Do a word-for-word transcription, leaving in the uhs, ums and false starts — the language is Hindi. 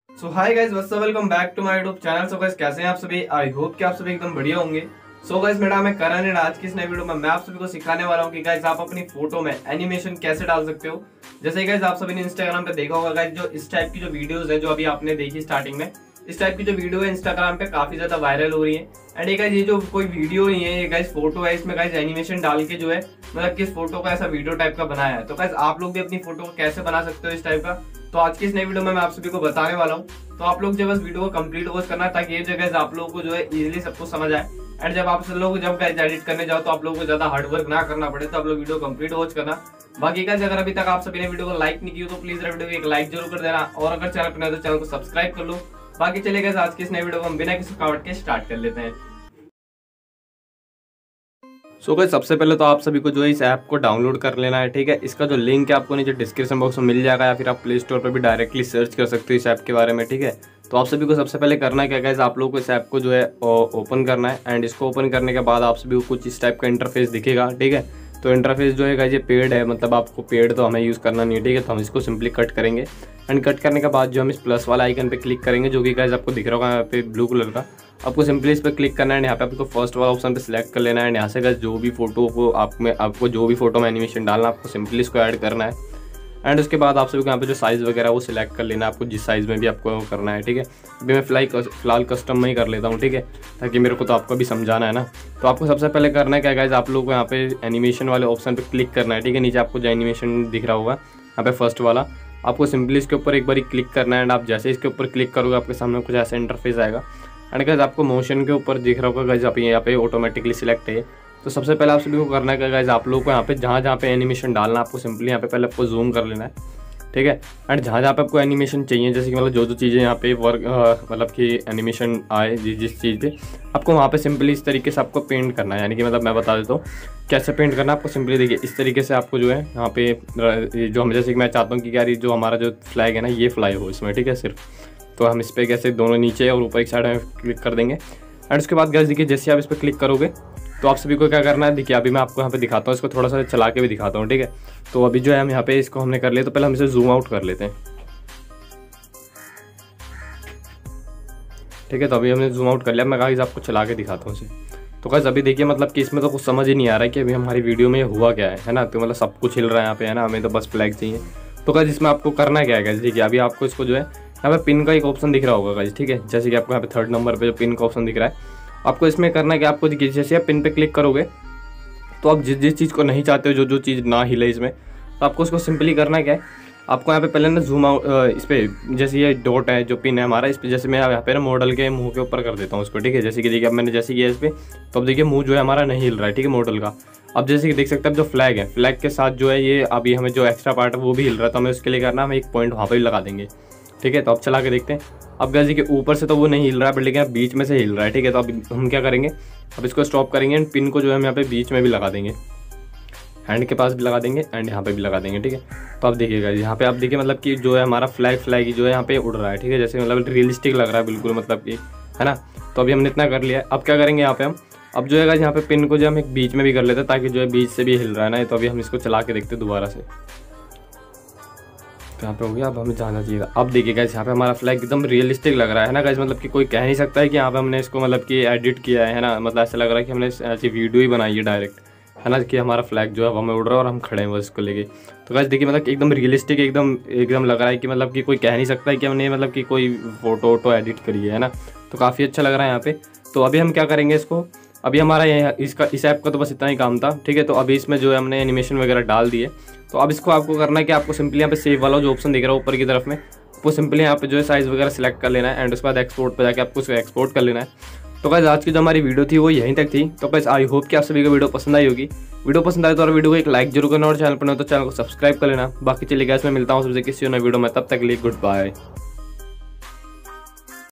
So hi guys, what's up, welcome back to my YouTube channel. So guys, कैसे हैं आप सभी? आई होप कि आप सभी एकदम बढ़िया होंगे। सो गाइस, मेरा नाम है करण एंड आज की इस नई वीडियो में मैं आप सभी को सिखाने वाला हूं कि गाइस आप अपनी फोटो में एनिमेशन कैसे डाल सकते हो। जैसे गाइस आप सभी ने इंस्टाग्राम पे देखा होगा गाइस, जो इस टाइप की जो वीडियोस है जो अभी आपने देखी स्टार्टिंग में, इस टाइप की जो वीडियो है इंस्टाग्राम पे काफी ज्यादा वायरल हो रही है। एंड ये गाइस ये जो कोई वीडियो नहीं है, ये गाइस फोटो है, इसमें गाइस एनिमेशन डाल के जो है मतलब किस फोटो का ऐसा वीडियो टाइप का बनाया है। तो गाइस आप लोग भी अपनी फोटो को कैसे बना सकते हो इस टाइप का, तो आज की इस नई वीडियो में मैं आप सभी को बताने वाला हूँ। तो आप लोग जब बस वीडियो को कंप्लीट वॉच करना ताकि ये जगह आप लोगों को जो है इजीली सबको समझ आए। एंड जब आप लोग जब गाइस एडिट करने जाओ तो आप लोगों को ज्यादा हार्ड वर्क ना करना पड़े, तो आप लोग वीडियो कंप्लीट वॉच करना। बाकी गाइस अगर अभी तक आप सभी ने वीडियो को लाइक नहीं किया तो प्लीज वीडियो को एक लाइक जरूर कर देना, और अगर चैनल पर नए तो चैनल को सब्सक्राइब कर लो। बाकी चलिए गाइस आज की इस नई वीडियो को हम बिना किसी रुकावट के स्टार्ट कर लेते हैं। सो so गाइस सबसे पहले तो आप सभी को जो है इस ऐप को डाउनलोड कर लेना है, ठीक है। इसका जो लिंक है आपको नीचे डिस्क्रिप्शन बॉक्स में मिल जाएगा, या फिर आप प्ले स्टोर पर भी डायरेक्टली सर्च कर सकते हो इस ऐप के बारे में, ठीक है। तो आप सभी को सबसे पहले करना है क्या गाइस, आप लोगों को इस ऐप को जो है ओपन करना है। एंड इसको ओपन करने के बाद आप सभी को कुछ इस टाइप का इंटरफेस दिखेगा, ठीक है। तो इंटरफेस जो है गाइस ये पेड है, मतलब आपको पेड तो हमें यूज़ करना नहीं है, ठीक है। तो हम इसको सिंपली कट करेंगे। एंड कट करने के बाद जो हम इस प्लस वाला आइकन पे क्लिक करेंगे, जो कि गाइस आपको दिख रहा होगा यहाँ पे ब्लू कलर का, आपको सिंपली इस पर क्लिक करना है। यहाँ पे आपको फर्स्ट वाला ऑप्शन पे सिलेक्ट कर लेना है। एंड यहाँ से गाइस जो भी फोटो को आप में आपको जो भी फोटो में एनिमेशन डालना है, आपको सिंपली इसको ऐड करना है। एंड उसके बाद आप सभी को यहाँ पे जो साइज़ वगैरह वो सिलेक्ट कर लेना है, आपको जिस साइज़ में भी आपको करना है, ठीक है। अभी मैं फिलहाल फिलहाल कस्टम में ही कर लेता हूँ, ठीक है, ताकि मेरे को तो आपको भी समझाना है ना। तो आपको सबसे पहले करना है क्या गाइस, आप लोगों को यहाँ पे एनिमेशन वाले ऑप्शन पे क्लिक करना है, ठीक है। नीचे आपको जो एनिमेशन दिख रहा होगा यहाँ पे फर्स्ट वाला, आपको सिंपली इसके ऊपर एक बार क्लिक करना है। एंड आप जैसे इसके ऊपर क्लिक करोगे आपके सामने कुछ ऐसा इंटरफेस आएगा। एंड गाइस आपको मोशन के ऊपर दिख रहा होगा गाइस, आप यहाँ पे ऑटोमेटिकली सिलेक्ट है। तो सबसे पहले आप सभी को करना है क्या गाइस, आप लोगों को यहाँ पे जहाँ जहाँ पे एनिमेशन डालना है आपको सिंपली यहाँ पे पहले आपको जूम कर लेना है, ठीक है। एंड जहाँ जहाँ पे आपको एनिमेशन चाहिए, जैसे कि मतलब जो जो चीज़ें यहाँ पे वर्क मतलब कि एनिमेशन आए जिस जिस चीज़ पे, आपको वहाँ पे सिंपली इस तरीके से आपको पेंट करना है। यानी कि मतलब मैं बता देता हूँ कैसे पेंट करना है आपको। सिंपली देखिए इस तरीके से आपको जो है यहाँ पे जो हम जैसे कि मैं चाहता हूँ कि यार जो हमारा जो फ्लैग है ना ये फ्लाई हो इसमें, ठीक है सिर्फ। तो हम इस पर कैसे दोनों नीचे और ऊपर एक साइड में क्लिक कर देंगे। एंड उसके बाद गाइस देखिए जैसे आप इस पर क्लिक करोगे तो आप सभी को क्या करना है, देखिए अभी मैं आपको यहाँ पे दिखाता हूँ, इसको थोड़ा सा चला के भी दिखाता हूँ, ठीक है। तो अभी जो है हम यहाँ पे इसको हमने कर लिया, तो पहले हम इसे जूम आउट कर लेते हैं, ठीक है। तो अभी हमने जूम आउट कर लिया, मैं गाइस आपको चला के दिखाता हूँ इसे। तो गाइस अभी देखिए मतलब कि इसमें तो कुछ समझ ही नहीं आ रहा है कि अभी हमारी वीडियो में हुआ क्या है, है ना। तो मतलब सब कुछ हिल रहा है यहाँ पे, है ना, हमें तो बस फ्लैग चाहिए। तो गाइस इसमें आपको करना क्या है गाइस, देखिए अभी आपको इसको जो है यहाँ पे पिन का एक ऑप्शन दिख रहा होगा गाइस, ठीक है। जैसे कि आपको यहाँ पे थर्ड नंबर पे जो पिन का ऑप्शन दिख रहा है, आपको इसमें करना है कि आपको देखिए जैसे आप पिन पे क्लिक करोगे तो आप जिस जिस चीज़ को नहीं चाहते हो, जो जो चीज़ ना हिले इसमें, तो आपको उसको सिंपली करना क्या है, आपको यहाँ पे पहले ना जूम आउट इस पर, जैसे ये डॉट है जो पिन है हमारा, इस पर जैसे मैं यहाँ पे ना मॉडल के मुंह के ऊपर कर देता हूँ उसको, ठीक है। जैसे कि देखिए अब मैंने जैसे किया इस पर, तो अब देखिए मुंह जो है हमारा नहीं हिल रहा है, ठीक है, मॉडल का। अब जैसे कि देख सकते हैं जो फ्लैग है, फ्लैग के साथ जो है ये अभी हमें जो एक्स्ट्रा पार्ट है वो भी हिल रहा है, तो हमें उसके लिए करना हम एक पॉइंट वहाँ पर भी लगा देंगे, ठीक है। तो अब चला के देखते हैं। अब गाइस देखिए ऊपर से तो वो नहीं हिल रहा है, बट लेकिन बीच में से हिल रहा है, ठीक है। तो अब हम क्या करेंगे, अब इसको स्टॉप करेंगे एंड पिन को जो है हम यहाँ पे बीच में भी लगा देंगे, हैंड के पास भी लगा देंगे एंड यहाँ पे भी लगा देंगे, ठीक है। तो अब देखिएगा यहाँ पे आप देखिए मतलब कि जो है हमारा फ्लैग फ्लैग जो है यहाँ पे उड़ रहा है, ठीक है। जैसे मतलब रियलिस्टिक लग रहा है बिल्कुल, मतलब कि, है ना। तो अभी हमने इतना कर लिया है। अब क्या करेंगे यहाँ पे हम, अब जो है यहाँ पे पिन को जो हम एक बीच में भी कर लेते हैं ताकि जो है बीच से भी हिल रहा है ना। तो अभी हम इसको चला के देखते हैं दोबारा से, यहाँ पे हो गया। अब हमें जाना चाहिए। अब देखिए गाइस यहाँ पे हमारा फ्लैग एकदम रियलिस्टिक लग रहा है ना गाइस, मतलब कि कोई कह नहीं सकता है कि यहाँ पे हमने इसको मतलब कि एडिट किया है ना। मतलब ऐसा लग रहा है कि हमने ऐसी वीडियो ही बनाई है डायरेक्ट, है ना, कि हमारा फ्लैग जो है हवा में उड़ रहा है और हम खड़े हैं बस इसको लेके। तो गाइस देखिए मतलब एकदम रियलिस्टिक एकदम एकदम लग रहा है कि मतलब कि कोई कह नहीं सकता है कि हमने मतलब कि कोई फोटो वोटो एडिट करी है ना। तो काफ़ी अच्छा लग रहा है यहाँ पे। तो अभी हम क्या करेंगे इसको, अभी हमारा ये इसका इस ऐप का तो बस इतना ही काम था, ठीक है। तो अभी इसमें जो है हमने एनिमेशन वगैरह डाल दिए। तो अब इसको आपको करना है कि आपको सिंपली यहाँ पे सेव वाला जो ऑप्शन दिख रहा है ऊपर की तरफ में, वो सिंपली यहाँ पे जो है साइज़ वगैरह सिलेक्ट कर लेना है। एंड उसके बाद एक्सपोर्ट पे जाके आपको उसको एक्सपोर्ट कर लेना है। तो गाइस आज की जो हमारी वीडियो थी वो यहीं तक थी। तो गाइस आई होप कि आप सभी को वीडियो पसंद आई होगी। वीडियो पसंद आए तो और वीडियो को एक लाइक जरूर करना, और चैनल पर नहीं तो चैनल को सब्सक्राइब कर लेना। बाकी चलिए गाइस मैं मिलता हूँ सबसे किसी नई वीडियो में, तब तक के लिए गुड बाय।